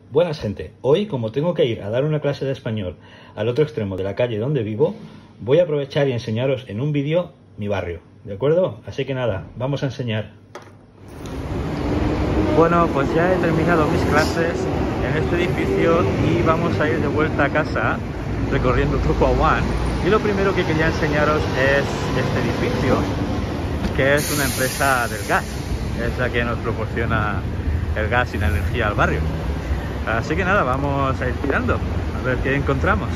Buenas gente, hoy como tengo que ir a dar una clase de español al otro extremo de la calle donde vivo, voy a aprovechar y enseñaros en un vídeo mi barrio, ¿de acuerdo? Así que nada, vamos a enseñar. Bueno, pues ya he terminado mis clases en este edificio y vamos a ir de vuelta a casa recorriendo Tupou Wan. Y lo primero que quería enseñaros es este edificio, que es una empresa del gas, es la que nos proporciona el gas y la energía al barrio. Así que nada, vamos a ir tirando, a ver qué encontramos.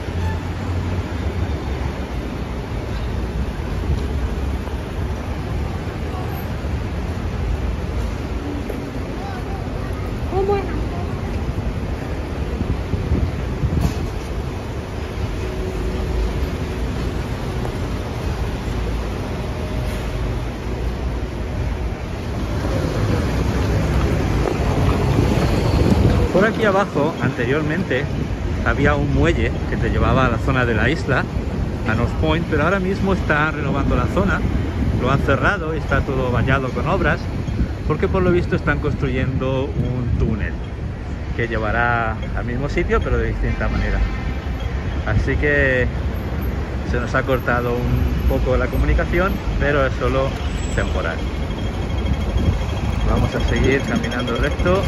Por aquí abajo, anteriormente, había un muelle que te llevaba a la zona de la isla, a North Point, pero ahora mismo están renovando la zona, lo han cerrado y está todo vallado con obras, porque por lo visto están construyendo un túnel que llevará al mismo sitio, pero de distinta manera. Así que se nos ha cortado un poco la comunicación, pero es solo temporal. Vamos a seguir caminando recto.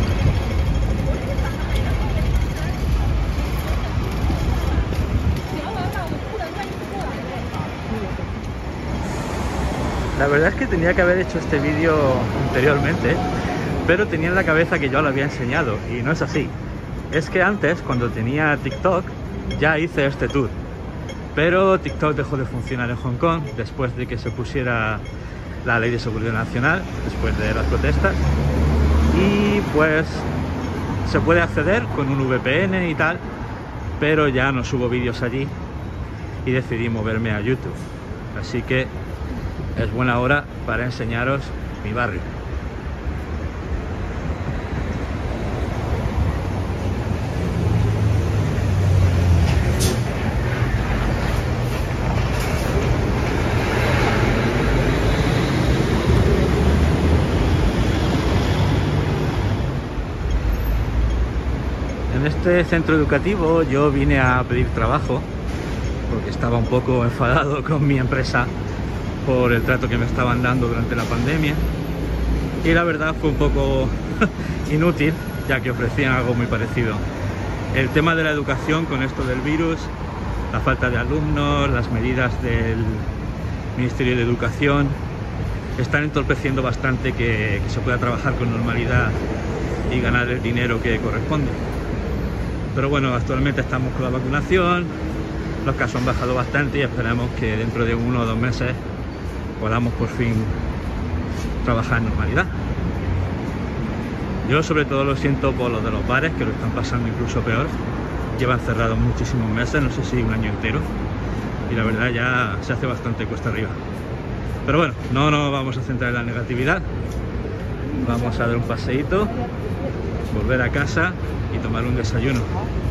La verdad es que tenía que haber hecho este vídeo anteriormente, pero tenía en la cabeza que yo lo había enseñado y no es así. Es que antes, cuando tenía TikTok, ya hice este tour, pero TikTok dejó de funcionar en Hong Kong después de que se pusiera la ley de seguridad nacional, después de las protestas, y pues se puede acceder con un VPN y tal, pero ya no subo vídeos allí y decidí moverme a YouTube. Así que es buena hora para enseñaros mi barrio. En este centro educativo yo vine a pedir trabajo porque estaba un poco enfadado con mi empresa por el trato que me estaban dando durante la pandemia, y la verdad fue un poco inútil, ya que ofrecían algo muy parecido. El tema de la educación con esto del virus, la falta de alumnos, las medidas del Ministerio de Educación están entorpeciendo bastante que se pueda trabajar con normalidad y ganar el dinero que corresponde. Pero bueno, actualmente estamos con la vacunación, los casos han bajado bastante y esperamos que dentro de 1 o 2 meses podamos por fin trabajar en normalidad. Yo sobre todo lo siento por los de los bares, que lo están pasando incluso peor. Llevan cerrados muchísimos meses, no sé si un año entero, y la verdad ya se hace bastante cuesta arriba. Pero bueno, no nos vamos a centrar en la negatividad, vamos a dar un paseíto, volver a casa y tomar un desayuno.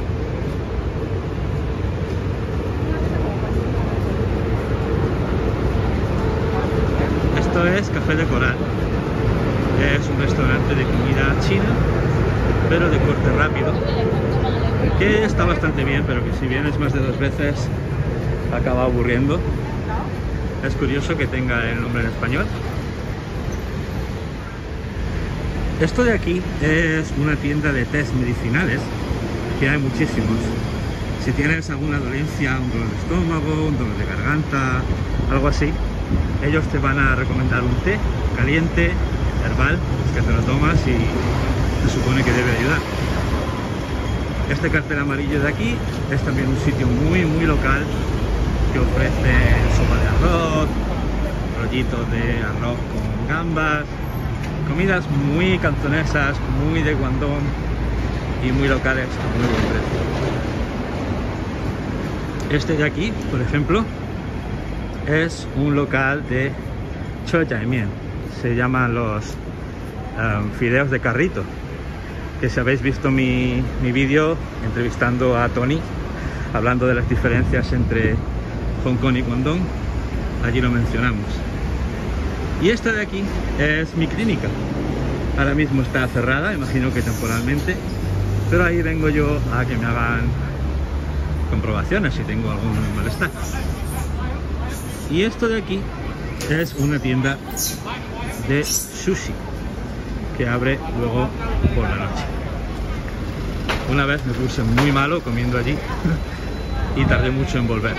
Esto es Café de Coral, es un restaurante de comida china, pero de corte rápido, que está bastante bien, pero que si vienes más de 2 veces acaba aburriendo. Es curioso que tenga el nombre en español. Esto de aquí es una tienda de test medicinales, que hay muchísimos. Si tienes alguna dolencia, un dolor de estómago, un dolor de garganta, algo así, ellos te van a recomendar un té caliente, herbal, que te lo tomas y se supone que debe ayudar. Este cartel amarillo de aquí es también un sitio muy local que ofrece sopa de arroz, rollitos de arroz con gambas, comidas muy cantonesas, muy de Guangdong y muy locales a muy buen precio. Este de aquí, por ejemplo, es un local de Cho Jai Mian, se llaman los fideos de carrito, que si habéis visto mi vídeo entrevistando a Tony, hablando de las diferencias entre Hong Kong y Guangdong, allí lo mencionamos. Y esta de aquí es mi clínica, ahora mismo está cerrada, imagino que temporalmente, pero ahí vengo yo a que me hagan comprobaciones si tengo algún malestar. Y esto de aquí es una tienda de sushi que abre luego por la noche. Una vez me puse muy malo comiendo allí y tardé mucho en volver.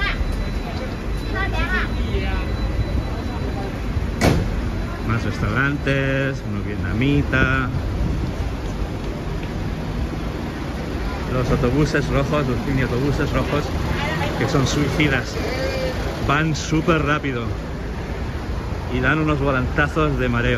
Más restaurantes, uno vietnamita. Los autobuses rojos, los mini autobuses rojos, que son suicidas. Van súper rápido y dan unos volantazos de mareo.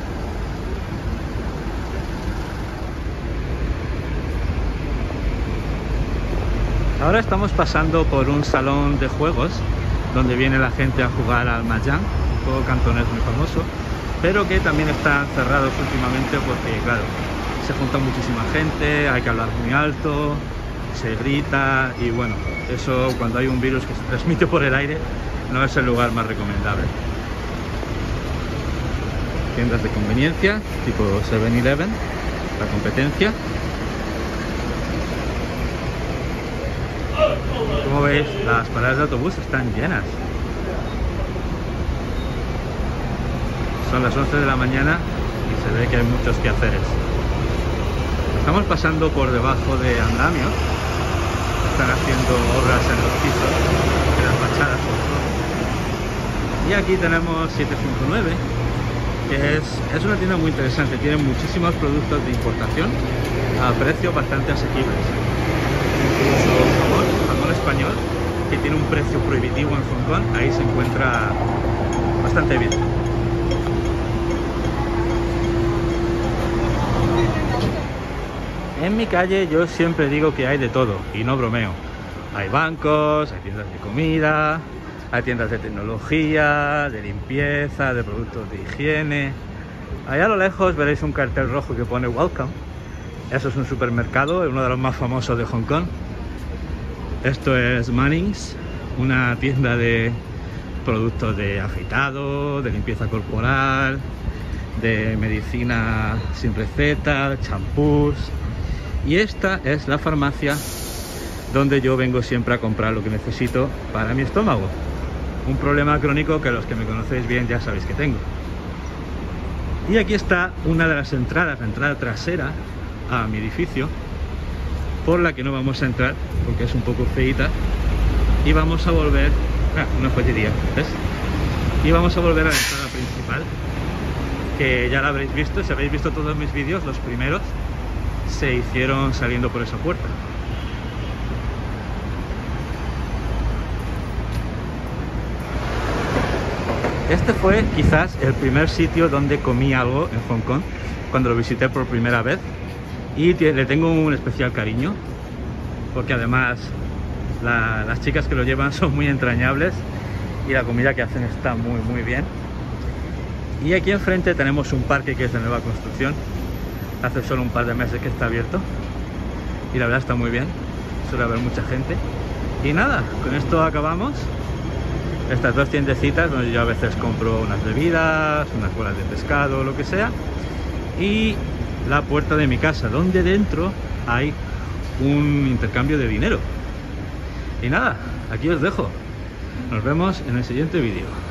Ahora estamos pasando por un salón de juegos donde viene la gente a jugar al mahjong, un juego cantonés muy famoso, pero que también está cerrado últimamente porque, claro, se junta muchísima gente, hay que hablar muy alto, se grita y bueno, eso cuando hay un virus que se transmite por el aire no es el lugar más recomendable. Tiendas de conveniencia tipo 7-Eleven, la competencia. Como veis, las paradas de autobús están llenas. Son las 11 de la mañana y se ve que hay muchos quehaceres. Estamos pasando por debajo de andamios. Están haciendo obras en los pisos, en las fachadas. Y aquí tenemos 759, que es una tienda muy interesante. Tiene muchísimos productos de importación a precios bastante asequibles. Incluso jamón español, que tiene un precio prohibitivo en Hong Kong, ahí se encuentra bastante bien. En mi calle yo siempre digo que hay de todo, y no bromeo. Hay bancos, hay tiendas de comida, hay tiendas de tecnología, de limpieza, de productos de higiene. Allá a lo lejos veréis un cartel rojo que pone Welcome. Eso es un supermercado, uno de los más famosos de Hong Kong. Esto es Mannings, una tienda de productos de afeitado, de limpieza corporal, de medicina sin receta, champús. Y esta es la farmacia donde yo vengo siempre a comprar lo que necesito para mi estómago. Un problema crónico que los que me conocéis bien ya sabéis que tengo. Y aquí está una de las entradas, la entrada trasera a mi edificio, por la que no vamos a entrar porque es un poco feita, y vamos a volver una joyería, ¿ves? Y vamos a volver a la entrada principal, que ya la habréis visto. Si habéis visto todos mis vídeos, los primeros se hicieron saliendo por esa puerta. Este fue quizás el primer sitio donde comí algo en Hong Kong cuando lo visité por primera vez, y le tengo un especial cariño porque además las chicas que lo llevan son muy entrañables y la comida que hacen está muy bien. Y aquí enfrente tenemos un parque que es de nueva construcción, hace solo un par de meses que está abierto y la verdad está muy bien, suele haber mucha gente. Y nada, con esto acabamos. Estas dos tiendecitas donde yo a veces compro unas bebidas, unas bolas de pescado, lo que sea, y la puerta de mi casa donde dentro hay un intercambio de dinero. Y nada, aquí os dejo. Nos vemos en el siguiente vídeo.